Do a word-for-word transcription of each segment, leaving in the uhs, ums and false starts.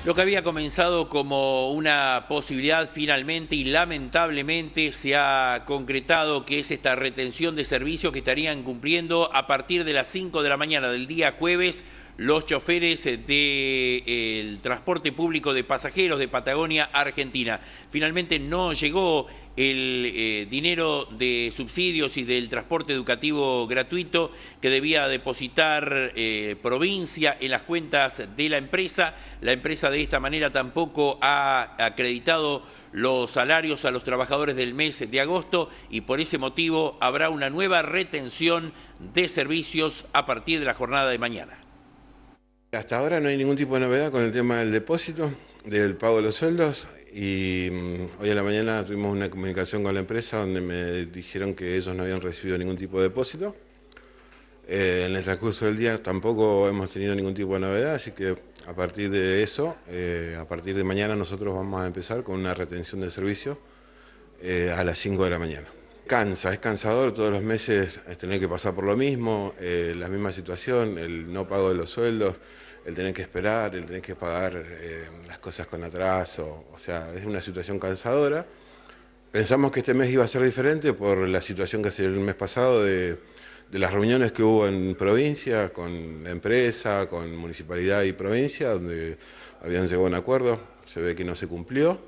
Lo que había comenzado como una posibilidad finalmente y lamentablemente se ha concretado, que es esta retención de servicios que estarían cumpliendo a partir de las cinco de la mañana del día jueves los choferes del transporte público de pasajeros de Patagonia, Argentina. Finalmente no llegó el eh, dinero de subsidios y del transporte educativo gratuito que debía depositar eh, provincia en las cuentas de la empresa. La empresa de esta manera tampoco ha acreditado los salarios a los trabajadores del mes de agosto y por ese motivo habrá una nueva retención de servicios a partir de la jornada de mañana. Hasta ahora no hay ningún tipo de novedad con el tema del depósito, del pago de los sueldos, y hoy a la mañana tuvimos una comunicación con la empresa donde me dijeron que ellos no habían recibido ningún tipo de depósito. Eh, en el transcurso del día tampoco hemos tenido ningún tipo de novedad, así que a partir de eso, eh, a partir de mañana nosotros vamos a empezar con una retención de servicio eh, a las cinco de la mañana. Cansa, es cansador todos los meses tener que pasar por lo mismo, eh, la misma situación, el no pago de los sueldos, el tener que esperar, el tener que pagar eh, las cosas con atraso, o sea, es una situación cansadora. Pensamos que este mes iba a ser diferente por la situación que se dio el mes pasado de, de las reuniones que hubo en provincia, con la empresa, con municipalidad y provincia, donde habían llegado a un acuerdo, se ve que no se cumplió.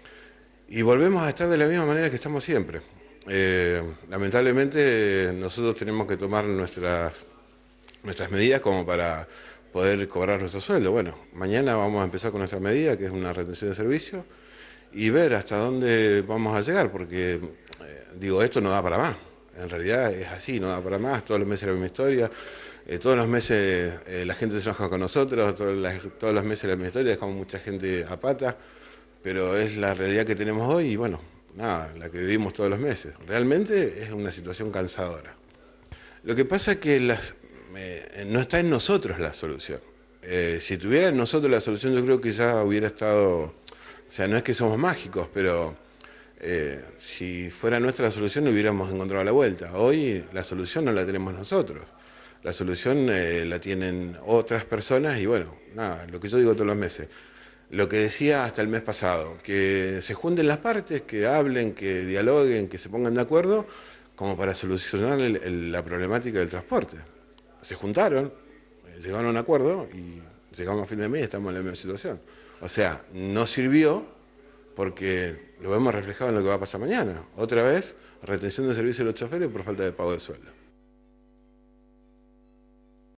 Y volvemos a estar de la misma manera que estamos siempre. Eh, lamentablemente nosotros tenemos que tomar nuestras, nuestras medidas como para poder cobrar nuestro sueldo. Bueno, mañana vamos a empezar con nuestra medida, que es una retención de servicio, y ver hasta dónde vamos a llegar, porque, eh, digo, esto no da para más. En realidad es así, no da para más, todos los meses la misma historia, eh, todos los meses eh, la gente se enoja con nosotros, todos, las, todos los meses la misma historia, dejamos mucha gente a pata, pero es la realidad que tenemos hoy y bueno, nada, la que vivimos todos los meses. Realmente es una situación cansadora. Lo que pasa es que las, eh, no está en nosotros la solución. Eh, si tuviera en nosotros la solución, yo creo que ya hubiera estado, o sea, no es que somos mágicos, pero eh, si fuera nuestra la solución hubiéramos encontrado la vuelta. Hoy la solución no la tenemos nosotros. La solución eh, la tienen otras personas y bueno, nada, lo que yo digo todos los meses. Lo que decía hasta el mes pasado, que se junten las partes, que hablen, que dialoguen, que se pongan de acuerdo, como para solucionar el, el, la problemática del transporte. Se juntaron, llegaron a un acuerdo y llegamos a fin de mes y estamos en la misma situación. O sea, no sirvió porque lo vemos reflejado en lo que va a pasar mañana. Otra vez, retención de servicio de los choferes por falta de pago de sueldo.